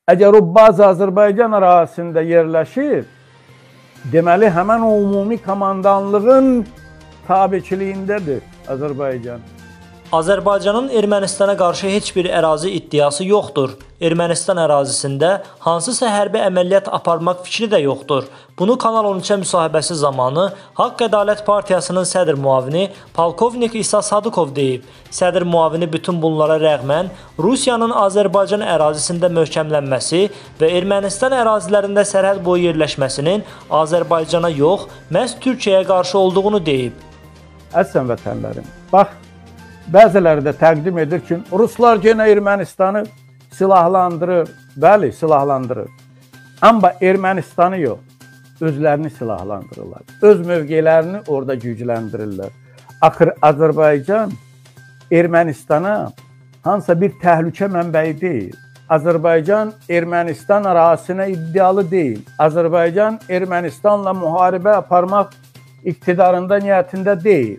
Əgər o baza Azərbaycan ərazisində yerləşir, deməli həmən o ümumi komandanlığın tabiçiliyindədir Azərbaycan. Azərbaycanın Ermənistana qarşı heç bir ərazi iddiası yoxdur. Ermənistan ərazisində hansısa hərbi əməliyyat aparmaq fikri də yoxdur. Bunu Kanal 13-ə müsahibəsi zamanı Haqq Ədalət Partiyasının sədr müavini Polkovnik İsa Sadıkov deyib. Sədr müavini bütün bunlara rəğmən Rusiyanın Azərbaycan ərazisində möhkəmlənməsi və Ermənistan ərazilərində sərhəd boyu yerləşməsinin Azərbaycana yox, məhz Türkiyəyə qarşı olduğunu deyib. Əzizən vətənlərim, bax, bəziləri də təqdim edir ki, Ruslar yenə Ermənistanı silahlandırır. Bəli, silahlandırır. Amma Ermənistanı yox, özlərini silahlandırırlar. Öz mövqelərini orada gücləndirirlər. Axır Azərbaycan Ermənistana hansısa bir təhlükə mənbəyi deyil. Azərbaycan Ermənistan ərazisinə iddialı deyil. Azərbaycan Ermənistanla müharibə aparmaq iqtidarında, niyyətində deyil.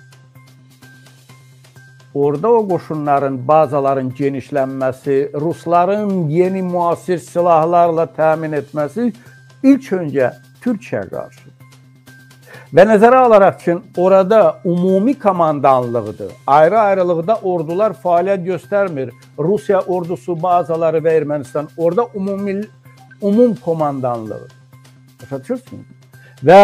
Orada o qoşunların, bazaların genişlənməsi, Rusların yeni müasir silahlarla təmin etməsi ilk öncə Türkiyə qarşıdır. Və nəzərə alaraq ki, orada ümumi komandanlıqdır. Ayrı-ayrılıqda ordular fəaliyyət göstərmir. Rusiya ordusu, bazaları və Ermənistan. Orada umum komandanlığı. Başa düşürsünüz? Və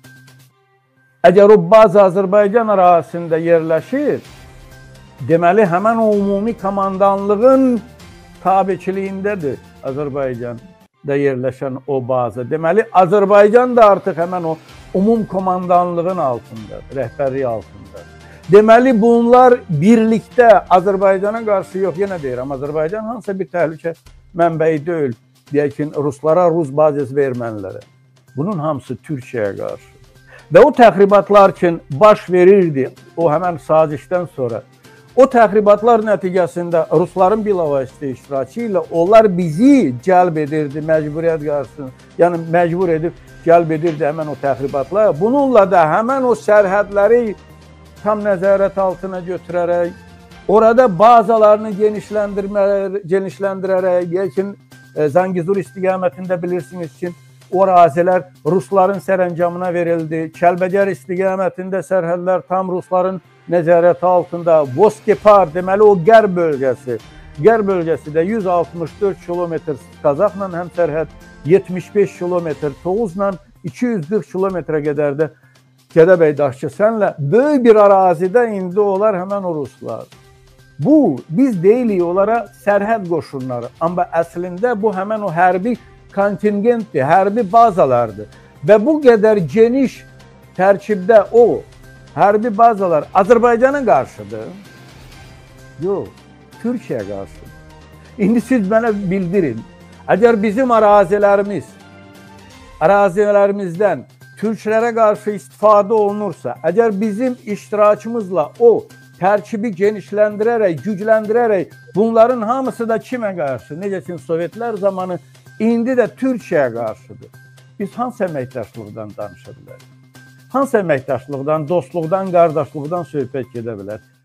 əgər o baza Azərbaycan ərazisində yerləşir, deməli, həmən o ümumi komandanlığın tabiçiliyindədir Azərbaycanda yerləşən o baza. Deməli, Azərbaycan da artıq həmən o umum komandanlığın altındadır, rəhbərliyi altındadır. Deməli, bunlar birlikdə Azərbaycana qarşı yox, yenə deyirəm, Azərbaycan hansısa bir təhlükə mənbəyi deyil, deyək ki, Ruslara, Rus bazası və ermənilərə. Bunun hamısı Türkiyəyə qarşı. Və o təxribatlar ki, baş verirdi o həmən sazişdən sonra, o təxribatlar nəticəsində Rusların bilavasitə iştirakı ilə onlar bizi cəlb edirdi məcburiyyət qarşısında. Yəni, məcbur edib cəlb edirdi həmən o təxribatlar. Bununla da həmən o sərhədləri tam nəzarət altına götürərək, orada bazalarını genişləndirərək, yəkin Zangezur istiqamətində bilirsiniz ki, o ərazilər Rusların sərəncamına verildi. Kəlbəcər istiqamətində sərhədlər tam Rusların nəzarəti altında. Voskepar, deməli o qərb bölgəsi də 164 kilometr Qazaxla həm sərhəd, 75 kilometr Toğuzla, 240 kilometrə qədər də Gədəbəy Daşkəsənlə böyük bir ərazidə indi olar həmən o Ruslar. Bu, biz deyilik onlara sərhəd qoşunları, amma əslində bu həmən o hərbi kontingentdir, hərbi bazalardır. Və bu qədər geniş tərkibdə o hərbi bazalar Azərbaycana qarşıdır. Yox, Türkiyəyə qarşıdır. İndi siz mənə bildirin, əgər bizim ərazilərimizdən türklərə qarşı istifadə olunursa, əgər bizim iştirakımızla o tərkibi genişləndirərək, gücləndirərək, bunların hamısı da kimə qarşı? Necə ki, Sovetlər zamanı indi də Türkiyəyə qarşıdır. Biz hansı əməkdaşlıqdan danışa bilərik? Hansı əməkdaşlıqdan, dostluqdan, qardaşlıqdan söhbət gedə bilər?